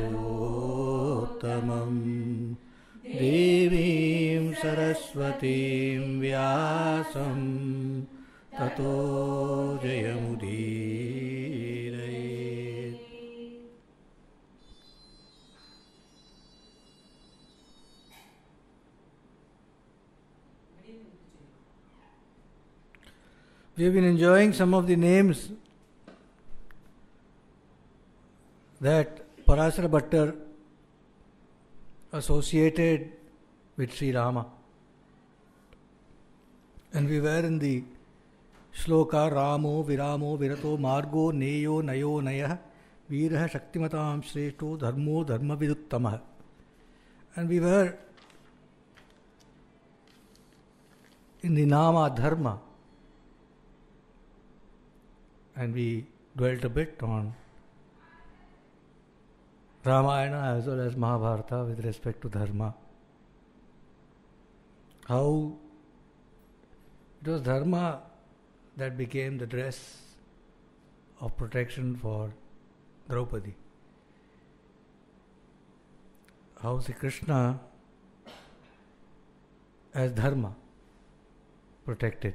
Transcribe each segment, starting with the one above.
Purushottama Devim Saraswatim Vyasam Tato Jayamudiraye. We have been enjoying some of the names that Parasara Bhattar associated with Sri Rama. And we were in the shloka Ramo, Viramo, Virato, Margo, Neyo, Nayo, Nayah, Virah, Shaktimatam, Shreshto, Dharmo, Dharma Viduttamah. And we were in the Nama Dharma. And we dwelt a bit on Ramayana as well as Mahabharata with respect to Dharma. How it was Dharma that became the dress of protection for Draupadi. How Sri Krishna as Dharma protected.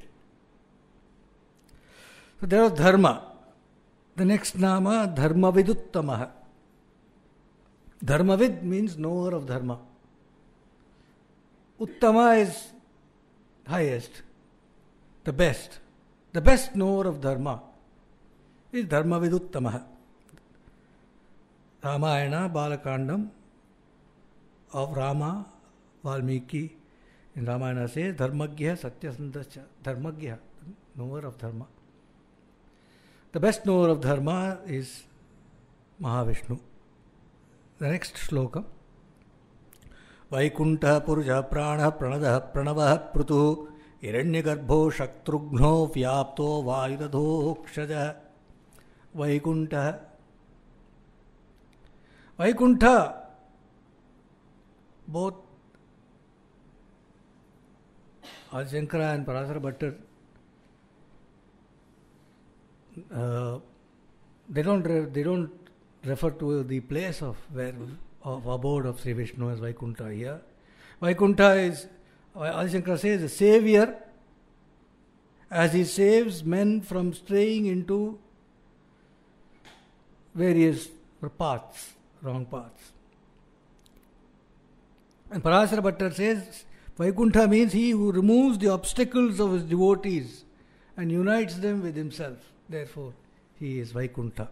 So there was Dharma. The next Nama, Dharma Viduttamaha. Dharmavid means knower of Dharma. Uttama is highest, the best. The best knower of Dharma is Dharma Viduttamaha. Ramayana, Balakandam of Rama, Valmiki in Ramayana says Dharmagya Satyasandascha. Dharmagya, knower of Dharma. The best knower of Dharma is Mahavishnu. The next shloka. Vaikuntha Purusha Prana Pranadaha Pranavaha Prutu Hiranyagarbho Shaktrugno Vyapto Vayudadhokshaja. Vaikuntha. Vaikuntha, both Adi Shankara and Parasara Bhattar, they don't refer to the place of abode of Sri Vishnu as Vaikuntha here. Vaikuntha is, Adi Shankara says, a savior as he saves men from straying into various paths, wrong paths. And Parasara Bhattar says, Vaikuntha means he who removes the obstacles of his devotees and unites them with himself. Therefore, he is Vaikuntha.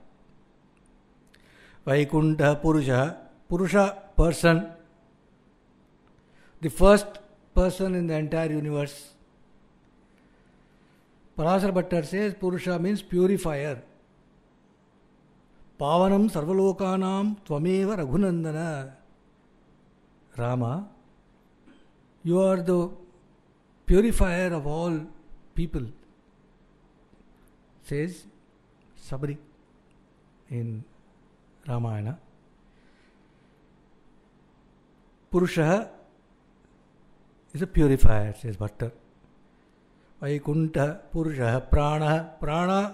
Vaikuntha Purusha. Purusha, person. The first person in the entire universe. Parasara Bhattar says Purusha means purifier. Pavanam Sarvalokanam Tvameva Raghunandana. Rama, you are the purifier of all people, says Sabri in Ramayana. Purusha is a purifier, says Bhattar. Vaikuntha Purusha Prana. Prana,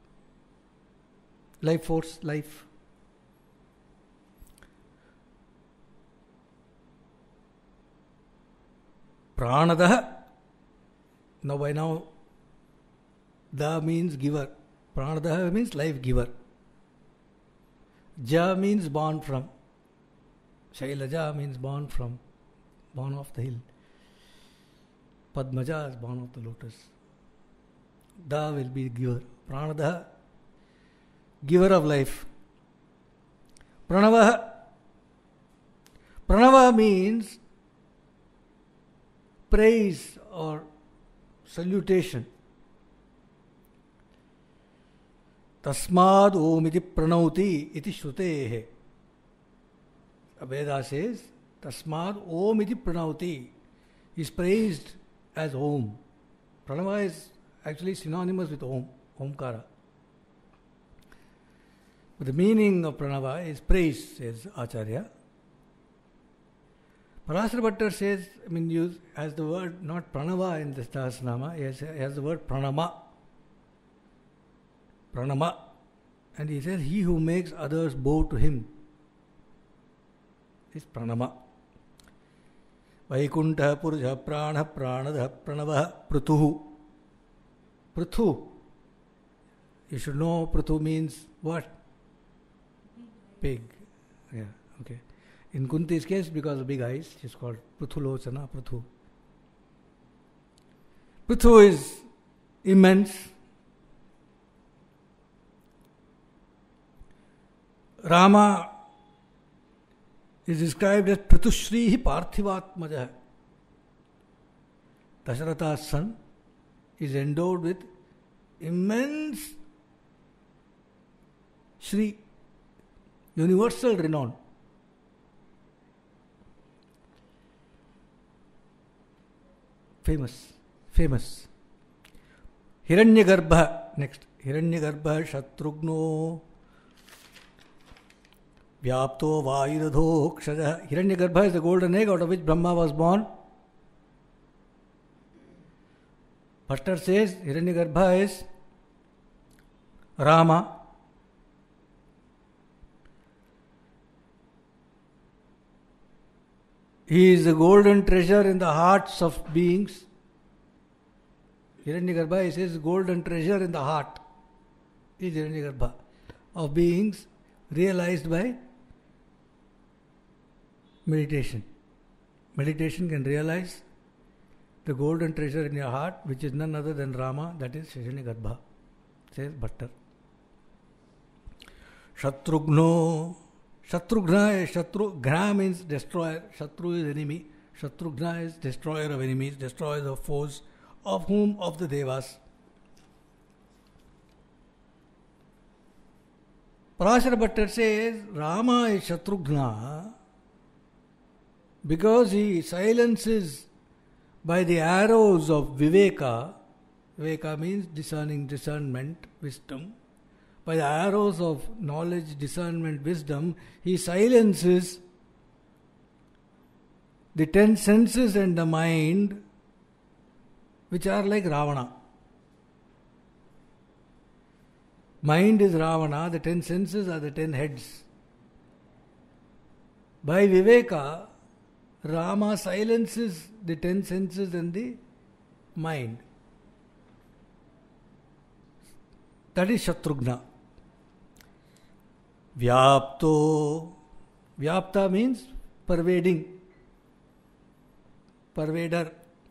life force, life. Pranadaha. Now by now, Da means giver. Pranadaha means life giver. Ja means born from. Shailaja means born from, born off the hill. Padmaja is born of the lotus. Da will be giver. Pranadaha, giver of life. Pranavaha. Pranava means praise or salutation. Tasmad Om iti pranauti iti shrutehe. Veda says, Tasmad Om iti pranauti is praised as Om. Pranava is actually synonymous with Om, Omkara. But the meaning of Pranava is praise, says Acharya. Parasara Bhattar says, has the word not Pranava in the Sahasranama, he has the word Pranama. Pranama. And he says, he who makes others bow to him. is Pranama. Vaikuntha Purusha Prana Pranada Pranava Pruthu. Pruthu. You should know Pruthu means what? Pig. Yeah, okay. In Kunti's case, because of big eyes, she's called Pruthulochana, Pruthu. Pruthu is immense. Rama is described as Prithushrihi Parthivatmaja. Dasharatha's son is endowed with immense Shri, universal renown. Famous. Hiranyagarbha, next. Hiranyagarbha Shatrugno Vyapto Vayuradho Kshaja. Hiranyagarbha is the golden egg out of which Brahma was born. Bhattar says Hiranyagarbha is Rama. He is the golden treasure in the hearts of beings. Hiranyagarbha, he says, golden treasure in the heart is Hiranyagarbha of beings realized by meditation. Meditation can realize the golden treasure in your heart, which is none other than Rama, that is Hiranyagarbha, says Bhattar. Shatrugno. Ghna means destroyer. Shatru is enemy. Shatrughna is destroyer of enemies, destroyer of foes. Of whom? Of the Devas. Parashara Bhattar says Rama is Shatrughna because he silences by the arrows of Viveka. Viveka means discernment, wisdom. By the arrows of knowledge, discernment, wisdom, he silences the 10 senses and the mind, which are like Ravana. Mind is Ravana, the 10 senses are the 10 heads. By Viveka, Rama silences the 10 senses and the mind. That is Shatrughna. Vyapto. Vyapta means pervading, pervader.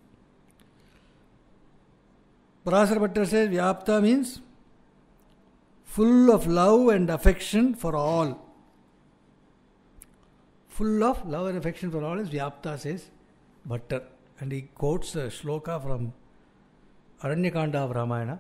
Parashara Bhattar says Vyapta means full of love and affection for all. Full of love and affection for all is Vyapta, says Bhattar. And he quotes a shloka from Aranyakanda of Ramayana.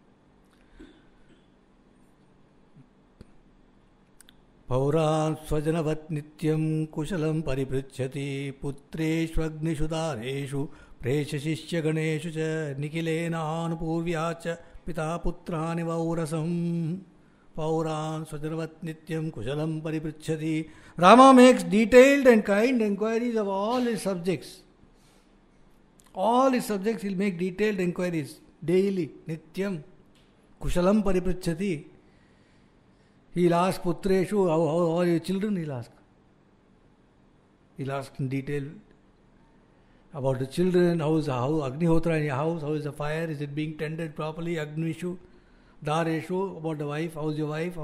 Pauran Swajanavat Nityam Kushalam Pariprithyati Putreshvagnishu Dareshu Preshashishya Ganeshu Cha Nikilena Anupurvya Cha Pita Putrani Vaurasam. Pauran Swajanavat Nityam Kushalam Pariprithyati. Rama makes detailed and kind inquiries of all his subjects. All his subjects he'll make detailed inquiries daily. Nityam Kushalam Pariprithyati. He'll ask Putreshu, how are your children? He'll ask. He'll ask in detail about the children, how Agnihotra in your house, how is the fire, is it being tended properly, Agnishu, Dareshu, about the wife, how's your wife,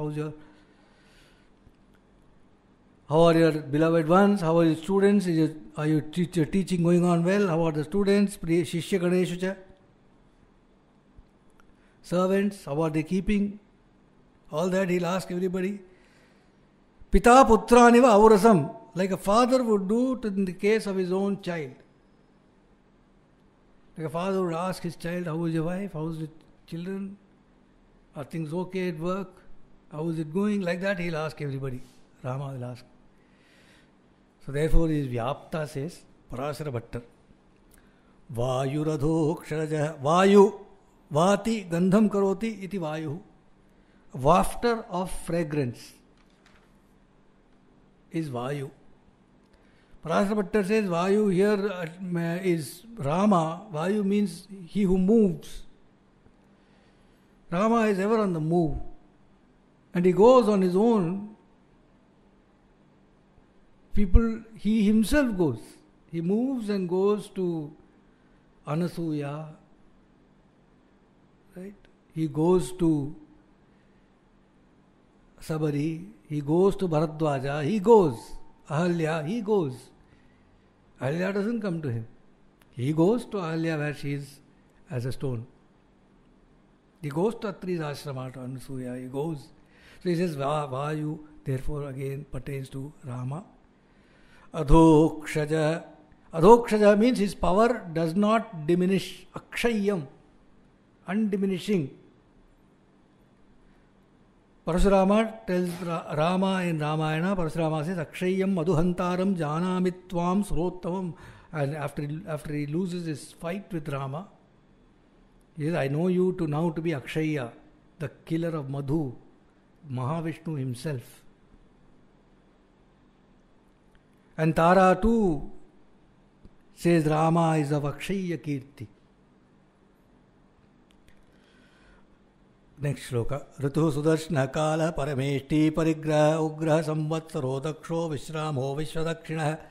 how are your beloved ones, how are your students, are your teaching going on well, how are the students, Shishya Ganeshucha, servants, how are they keeping? All that he'll ask everybody. Pita putraniva aurasam, like a father would do in the case of his own child. Like a father would ask his child, how is your wife, how is the children, are things okay at work, how is it going? Like that he'll ask everybody. Rama will ask. So therefore he is Vyapta, says Parashara Bhattar. Vayuradho ksharaja. Vayu. Vati gandham karoti iti vayu. Wafter of fragrance is Vayu. Parashara Bhattar says Vayu here is Rama. Vayu means he who moves. Rama is ever on the move. And he goes on his own people, he himself goes. He moves and goes to Anasuya, right? He goes to Sabari, he goes to Bharadwaja, he goes. Ahalya, he goes. Ahalya doesn't come to him. He goes to Ahalya where she is as a stone. He goes to Atri's ashrama, to Anasuya, he goes. So he says, Vayu, therefore again pertains to Rama. Adhokshaja. Adhokshaja means his power does not diminish. Akshayam, undiminishing. Parashurama tells Rama in Ramayana, Parashurama says, Akshayam madhuhantaram janamitvam surottamam. And after he loses his fight with Rama, he says, I know you to now to be Akshaya, the killer of Madhu, Mahavishnu himself. And Tara too says Rama is of Akshaya Kirti. Next shloka. Ritu Sudarshana Kala Parameshti Parigraha Ugraha Samvatsaro Daksho Vishramo Vishwadakshina.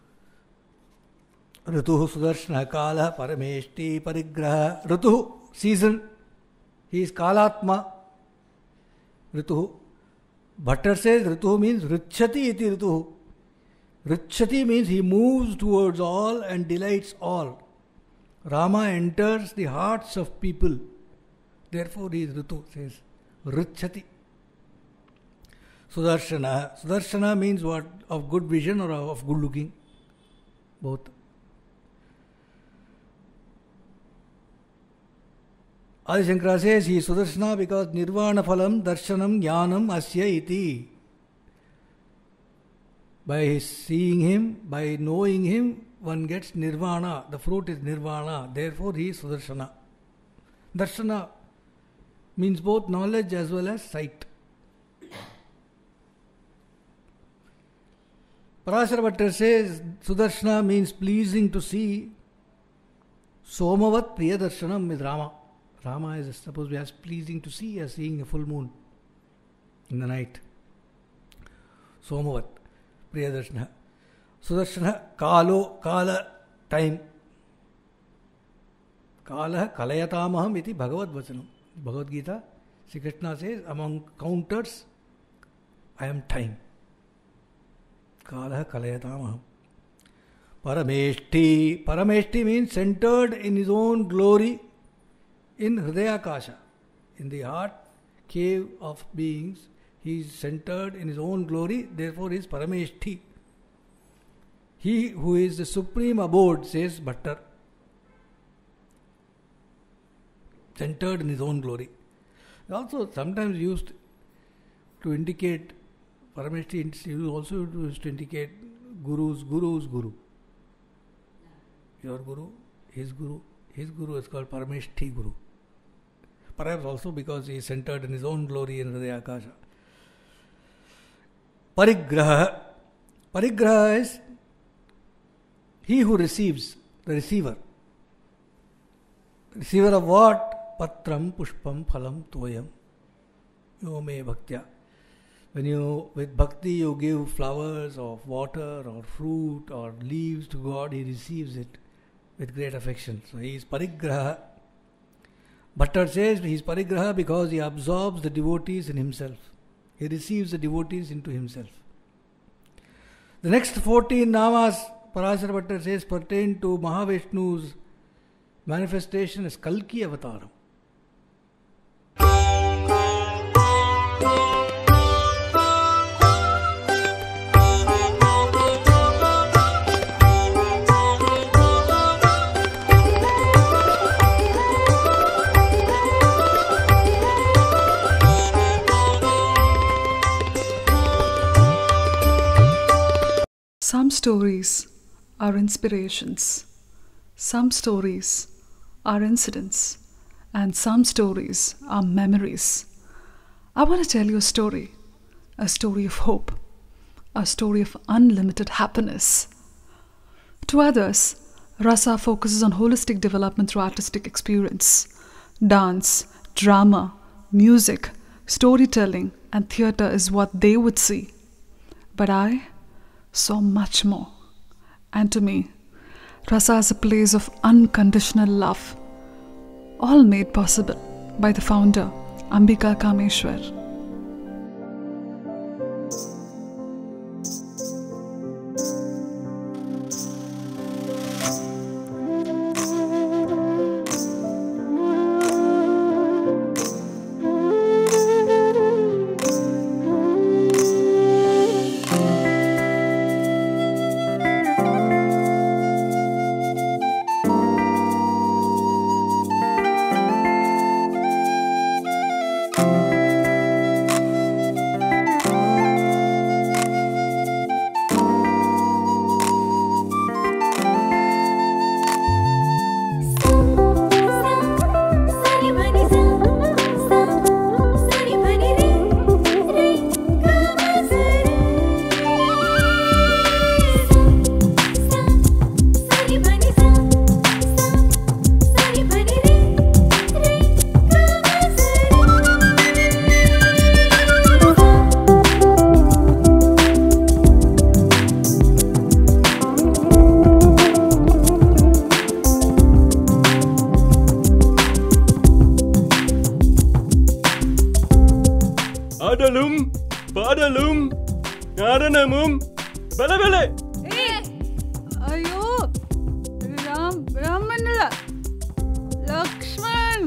Ritu Sudarshana Kala Parameshti Parigraha. Ritu, season. He is Kalatma. Ritu. Bhattar says Ritu means Richati iti Ritu. Richati means he moves towards all and delights all. Rama enters the hearts of people. Therefore he is Ritu, says Richati. Sudarshana. Sudarshana means what? Of good vision or of good looking? Both. Adi Shankara says he is Sudarshana because Nirvana Phalam Darshanam Jnanam Asya iti. By seeing him, by knowing him, one gets Nirvana. The fruit is Nirvana. Therefore he is Sudarshana. Darshana means both knowledge as well as sight. Parashara Bhattar says Sudarshana means pleasing to see. Somavat Priya Darshanam is Rama. Rama is supposed to be as pleasing to see as seeing a full moon in the night. Somavat Priya Darshana. Sudarshana Kalo, Kala, time. Kala Kalayatamaham iti Bhagavad Vachanam. Bhagavad Gita, Sri Krishna says, among counters, I am time. Kala Kalayatamaham. Parameshti. Parameshti means centered in his own glory in Hridayakasha. In the heart cave of beings, he is centered in his own glory, therefore he is Parameshti. He who is the supreme abode, says Bhattar. Centered in his own glory. Also sometimes used to indicate, Parameshti is also used to indicate Guru's Guru. Your Guru, his Guru is called Parameshti Guru. Perhaps also because he is centered in his own glory in Hridayakasha. Parigraha. Parigraha is he who receives, the receiver. Receiver of what? Patram, Pushpam, Phalam, Toyam. Yo me bhaktya. When you, with bhakti, you give flowers or water or fruit or leaves to God, he receives it with great affection. So he is Parigraha. Bhattar says he is Parigraha because he absorbs the devotees in himself. He receives the devotees into himself. The next 14 namas, Parashara Bhattar says, pertain to Mahavishnu's manifestation as Kalki Avataram. Some stories are inspirations, some stories are incidents, and some stories are memories. I want to tell you a story of hope, a story of unlimited happiness. To others, Rasa focuses on holistic development through artistic experience. Dance, drama, music, storytelling, and theatre is what they would see. But I so much more. And to me, Rasa is a place of unconditional love, all made possible by the founder, Ambika Kameshwar. ஆடலும் பாடலும் நடனமும் பலபல. ஐயோ, ராமன் இல்ல, லக்ஷ்மண்.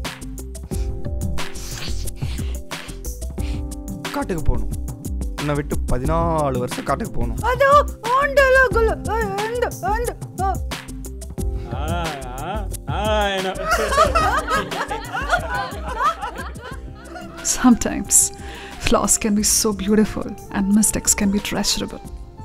காட்டுக்கு போகணும். உன்னை விட்டு 14 வருஷம் காட்டுக்கு போகணும். அதோ ஆண்டலகுல Sometimes flaws can be so beautiful and mistakes can be treasurable.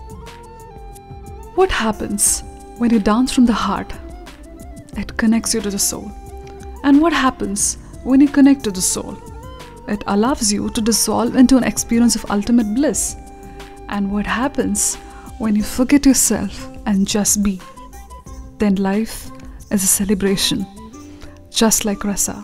What happens when you dance from the heart? It connects you to the soul. And what happens when you connect to the soul? It allows you to dissolve into an experience of ultimate bliss. And what happens when you forget yourself and just be? Then life is a celebration, just like Rasa.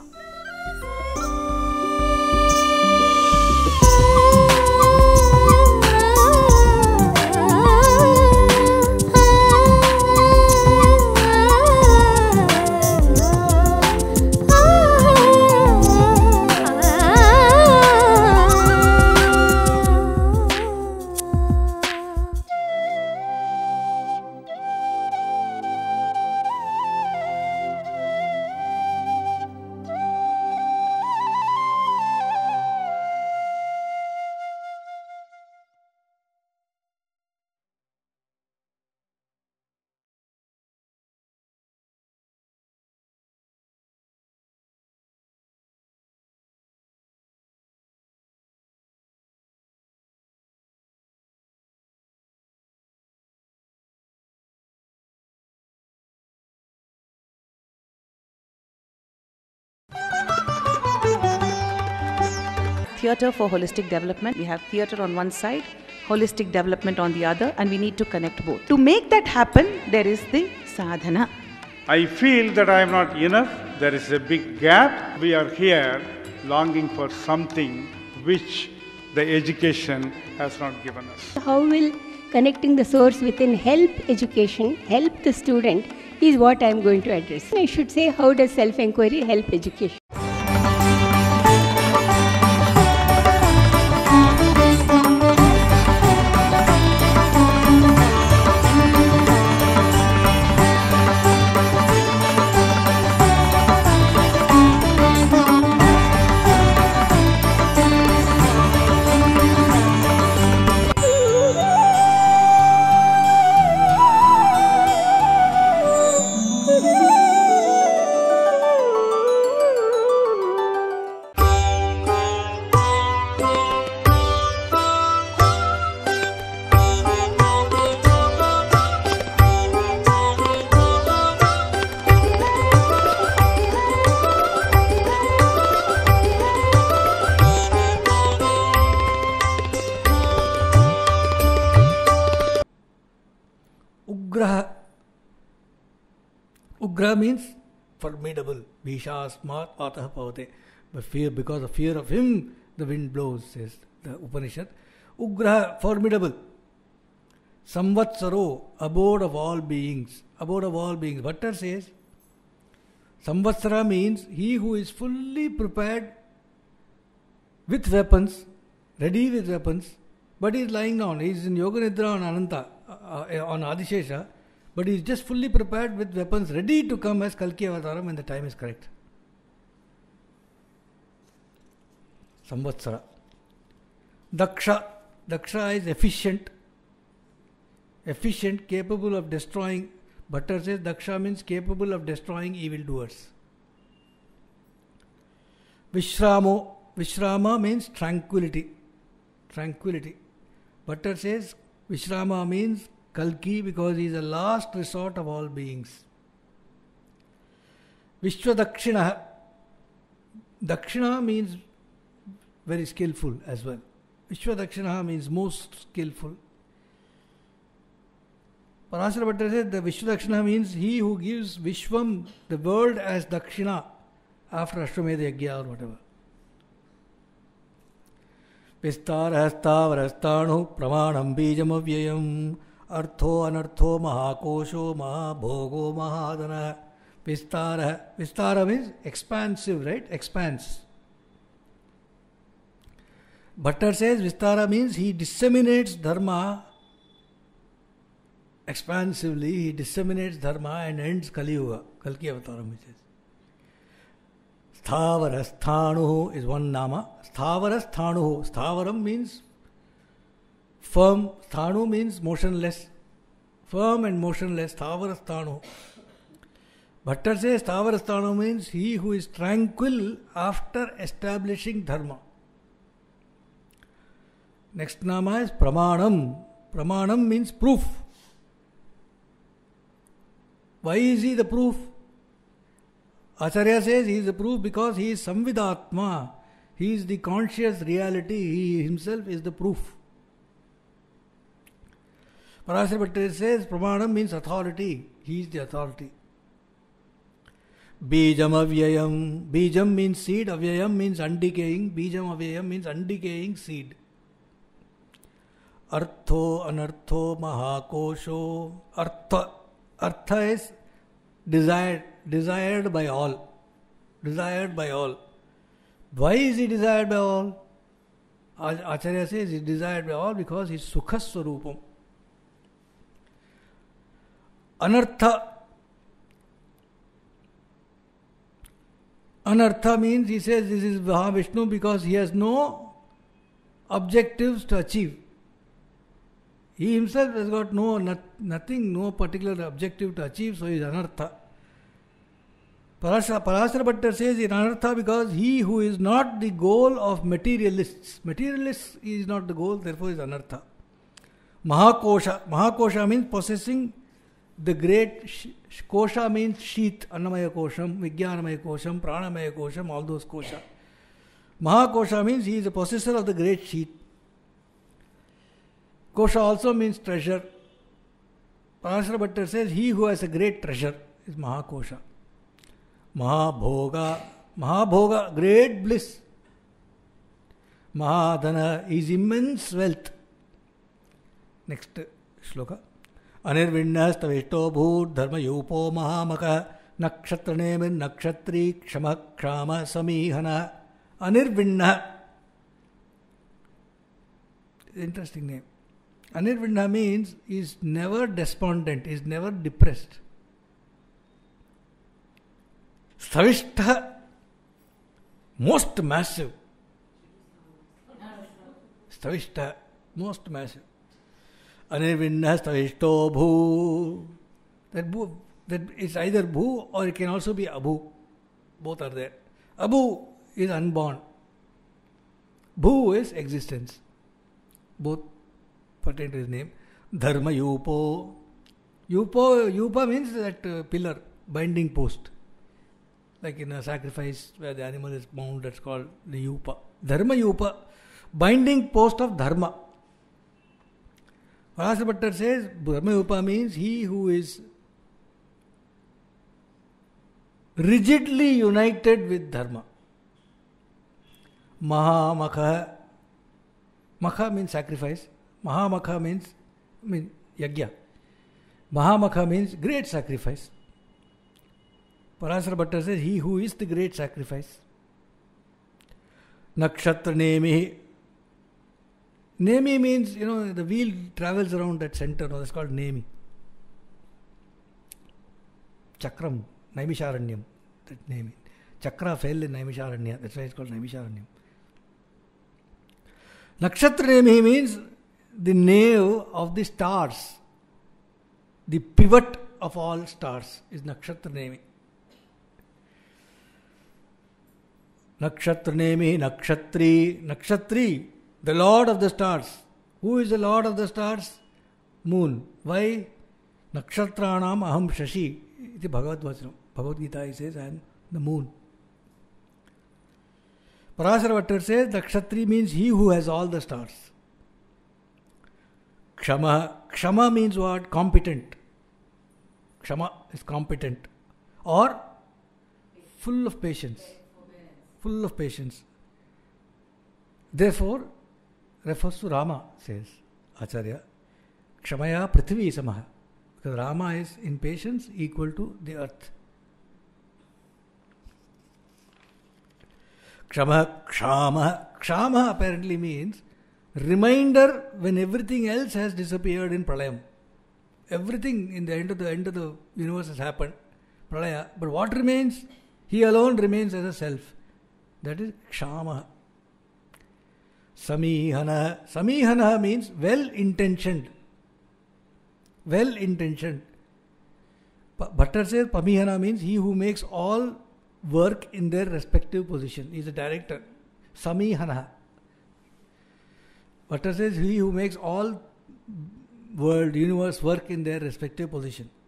Theatre for holistic development. We have theatre on one side, holistic development on the other, and we need to connect both. To make that happen, there is the sadhana. I feel that I am not enough. There is a big gap. We are here longing for something which the education has not given us. How will connecting the source within help education help the student is what I am going to address. I should say, how does self-inquiry help education? Ugra means formidable. Bhisha smart atah pavate. But fear, because of fear of him, the wind blows, says the Upanishad. Ugra, formidable. Samvatsaro, abode of all beings. Abode of all beings. Bhattar says, Samvatsara means he who is fully prepared with weapons, ready with weapons, but he is lying down. He is in Yoga Nidra on Ananta, on Adishesha, but he is just fully prepared with weapons, ready to come as Kalki Avataram when the time is correct. Samvatsara. Daksha. Daksha is efficient, capable of destroying. Bhattar says Daksha means capable of destroying evildoers. Vishramo. Vishrama means tranquility. Bhattar says Vishrama means Kalki because he is the last resort of all beings. Vishwadakshina. Dakshina means very skillful as well. Vishwadakshina means most skillful. Parasara Bhatta says the Vishwadakshina means he who gives Vishwam, the world, as Dakshina after Ashwamedha Yagya or whatever. Vistarahasthavarastanu pramanam bijam avyayam artho anartho mahakosho mahabhogo mahadana. Vistara means expansive, right? Expanse. Bhattar says Vistara means he disseminates dharma expansively, he disseminates dharma and ends Kali Yuga, Kalki Avataram, which is. Sthavarasthanuhu is one nama. Sthavarasthanuhu. Sthavaram means firm. Sthanu means motionless. Firm and motionless. Sthavarasthanuhu. Bhattar says Sthavarasthanu means he who is tranquil after establishing dharma. Next nama is Pramanam. Pramanam means proof. Why is he the proof? Acharya says he is the proof because he is Samvidatma. He is the conscious reality. He himself is the proof. Parasara Bhatta says Pramanam means authority. He is the authority. Bijam avyayam. Bijam means seed. Avyayam means undecaying. Bijam avyayam means undecaying seed. Artho anartho mahakosho. Artha is desired by all. Desired by all. Why is he desired by all? Acharya says he is desired by all because he is Sukha Swarupam. Anartha means he says this is Mahavishnu because he has no objectives to achieve. He himself has got nothing, no particular objective to achieve, so he is Anartha. Parasara Bhatta says in Anartha because he who is not the goal of materialists. Materialists is not the goal, therefore is Anartha. Mahakosha. Mahakosha means possessing the great. Kosha means sheath. Annamaya Kosham, Vijnanamaya Kosham, Pranamaya Kosham, all those kosha. Mahakosha means he is the possessor of the great sheath. Kosha also means treasure. Parasara Bhatta says he who has a great treasure is Mahakosha. Mahabhoga, great bliss. Mahadana is immense wealth. Next shloka. Anirvinna stavishto bhut dharma yupo mahamaka nakshatranemin nakshatri kshama kshama samihana. Anirvinna. Interesting name. Anirvinna means he is never despondent, he is never depressed. Stavishta, most massive. Stavishta, most massive. Anirvinna stavishto bhu. That is either bhu or it can also be abhu. Both are there. Abhu is unborn. Bhu is existence. Both pertain to his name. Dharma yupo. Yupa means that pillar, binding post. Like in a sacrifice where the animal is bound, that's called the yupa. Dharma yupa, binding post of dharma. Parasara Bhatta says Dharma yupa means he who is rigidly united with dharma. Mahamakha. Makha means sacrifice. Mahamakha means Yagya. Mahamakha means great sacrifice. Parasara Bhatta says, he who is the great sacrifice. Nakshatra Nemi. Nemi means, the wheel travels around that center. No, that's called Nemi. Chakram, Naimisharanyam. That Nemi. Chakra fell in Naimisharanya. That's why it's called Naimisharanyam. Nakshatra Nemi means the nave of the stars. The pivot of all stars is Nakshatra Nemi. Nakshatra Nemi, Nakshatri. Nakshatri, the Lord of the stars. Who is the Lord of the stars? Moon. Why? Nakshratranam aham shashi. Iti Bhagavad Vachanam. Bhagavad Gita, he says, I am the moon. Parasara Bhatta says, Nakshatri means he who has all the stars. Kshama. Kshama means what? Competent. Kshama is competent. Or full of patience. Full of patience. Therefore, refers to Rama, says Acharya. Kshamaya Prithvi Samaha. Because Rama is in patience equal to the earth. Kshama, Kshama. Kshama apparently means reminder when everything else has disappeared in Pralayam. Everything in the end of the universe has happened. Pralaya. But what remains? He alone remains as a self. That is Kshama. Samihana. Samihana means well-intentioned. Well-intentioned. Bhatta says Pamihana means he who makes all work in their respective position. He is a director. Samihana. Bhatta says he who makes all world, universe work in their respective position.